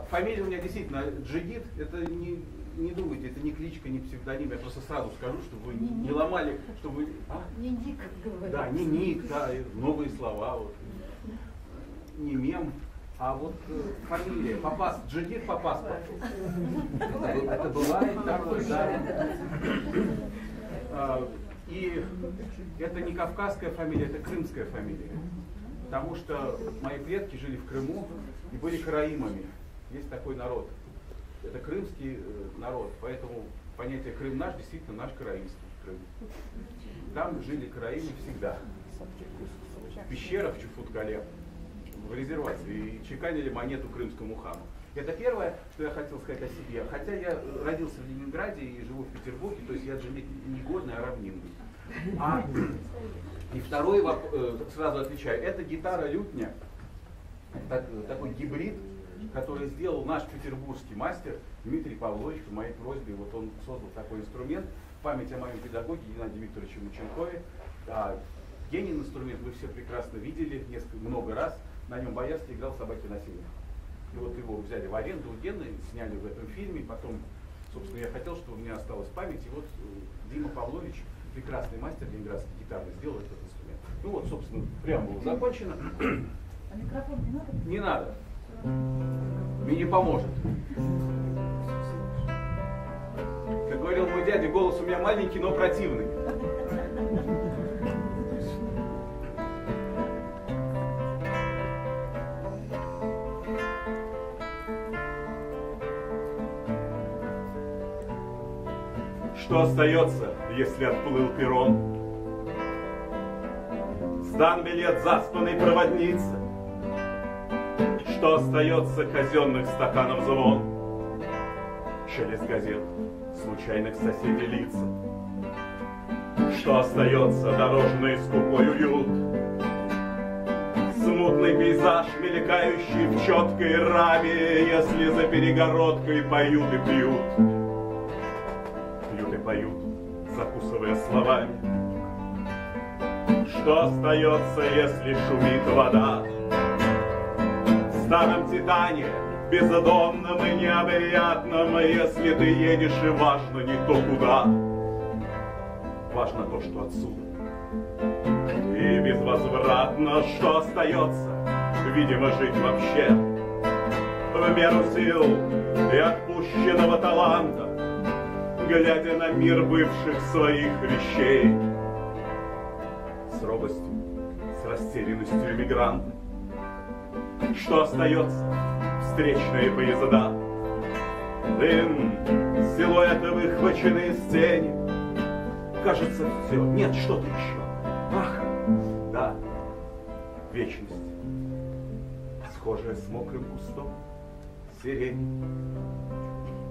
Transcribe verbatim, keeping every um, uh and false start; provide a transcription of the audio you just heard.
фамилия у меня действительно Джигит, это не, не думайте, это не кличка, не псевдоним, я просто сразу скажу, чтобы вы не, не ломали, чтобы вы... А? Не ник, говорят. Да, не ник, да, новые слова, вот. Не мем, а вот э, фамилия, по пас, Джигит по паспорту. Это, это бывает такое, да. А, и это не кавказская фамилия, это крымская фамилия. Потому что мои предки жили в Крыму и были караимами. Есть такой народ. Это крымский народ, поэтому понятие Крым наш действительно наш караимский Крым. Там жили караимы всегда. В пещерах в Чуфут-Кале, в резервации, и чеканили монету крымскому хану. Это первое, что я хотел сказать о себе. Хотя я родился в Ленинграде и живу в Петербурге, то есть я же не горный, а равнинный. А, и второй вопрос, сразу отвечаю, это гитара-лютня, так, такой гибрид, который сделал наш петербургский мастер Дмитрий Павлович по моей просьбе. Вот он создал такой инструмент в память о моем педагоге Геннадии Викторовиче Мученкове. А, Генин инструмент вы все прекрасно видели несколько, много раз. На нем Боярский играл «Собаки на сене». И вот его взяли в аренду у Гены, сняли в этом фильме. Потом, собственно, я хотел, чтобы у меня осталась память. И вот Дима Павлович, прекрасный мастер ленинградский гитарный, сделал этот инструмент. Ну вот, собственно, преамбула закончена. А микрофон не надо? Не надо. Мне не поможет. Как говорил мой дядя, голос у меня маленький, но противный. Что остается, если отплыл перрон? Сдан билет заспанной проводницы. Что остается, казенных стаканов звон? Шелест газет, случайных соседей лица. Что остается, дорожный скупой уют? Смутный пейзаж, мелькающий в четкой раме, если за перегородкой поют и пьют. Пьют и поют, закусывая словами. Что остается, если шумит вода? В старом Титане, бездонном и необрядном, если ты едешь и важно не то куда, важно то, что отсюда. И безвозвратно, что остается, видимо, жить вообще в меру сил и отпущенного таланта, глядя на мир бывших своих вещей, с робостью, с растерянностью эмигранта. Что остается? Встречные поезда, дым, силуэты выхвачены из тени. Кажется, все, нет, что-то еще. Ах, да, вечность, схожая с мокрым кустом сирени.